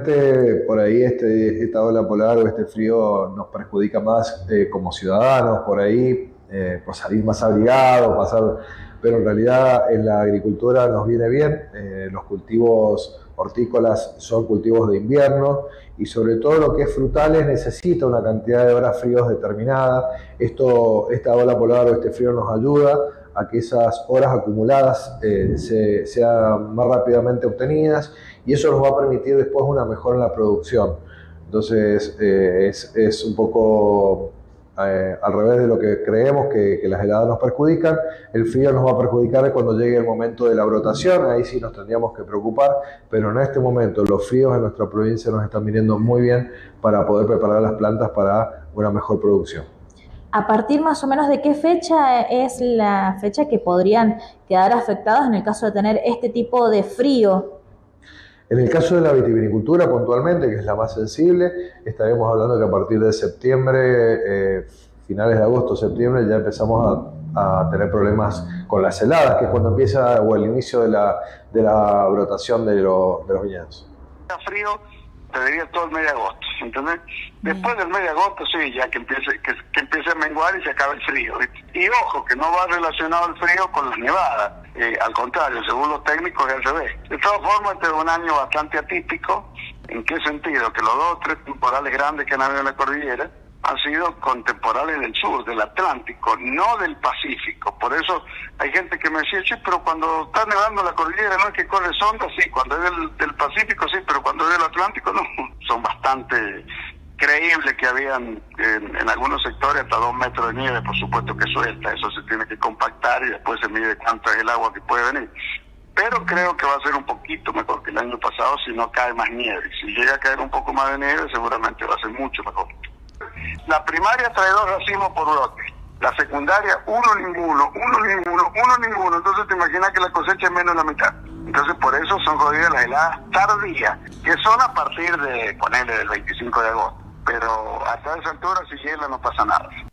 Por ahí esta ola polar o este frío nos perjudica más como ciudadanos, por ahí, por salir más abrigados, pero en realidad en la agricultura nos viene bien. Los cultivos hortícolas son cultivos de invierno y sobre todo lo que es frutales necesita una cantidad de horas fríos determinada. Esta ola polar o este frío nos ayuda a que esas horas acumuladas sean más rápidamente obtenidas, y eso nos va a permitir después una mejora en la producción. Entonces es un poco al revés de lo que creemos, que las heladas nos perjudican. El frío nos va a perjudicar cuando llegue el momento de la brotación, ahí sí nos tendríamos que preocupar, pero en este momento los fríos en nuestra provincia nos están viniendo muy bien para poder preparar las plantas para una mejor producción. ¿A partir más o menos de qué fecha es la fecha que podrían quedar afectados en el caso de tener este tipo de frío? En el caso de la vitivinicultura puntualmente, que es la más sensible, estaremos hablando que a partir de septiembre, finales de agosto, septiembre, ya empezamos a tener problemas con las heladas, que es cuando empieza o el inicio de la brotación de los viñedos. Frío, te diría todo el mes de agosto, ¿entendés? Después del mes de agosto, sí, ya que empiece a menguar y se acaba el frío. Y ojo, que no va relacionado el frío con las nevadas. Al contrario, según los técnicos es al revés. De todas formas, este es un año bastante atípico. ¿En qué sentido? Que los 2 o 3 temporales grandes que han habido en la cordillera han sido con temporales del sur, del Atlántico, no del Pacífico. Por eso hay gente que me decía, che, pero cuando está nevando en la cordillera no es que corre sonda, sí, cuando es del Pacífico sí, pero cuando es del Atlántico no. Son bastante creíbles que habían en algunos sectores hasta 2 metros de nieve, por supuesto que suelta, eso se tiene que compactar y después se mide cuánto es el agua que puede venir. Pero creo que va a ser un poquito mejor que el año pasado si no cae más nieve. Si llega a caer un poco más de nieve, seguramente va a ser mucho mejor. La primaria trae 2 racimos por brote. La secundaria, uno ninguno. Entonces te imaginas que la cosecha es menos de la mitad. Entonces por eso son jodidas las heladas tardías, que son a partir de, ponerle, del 25 de agosto. Pero hasta esa altura, si hiela, no pasa nada.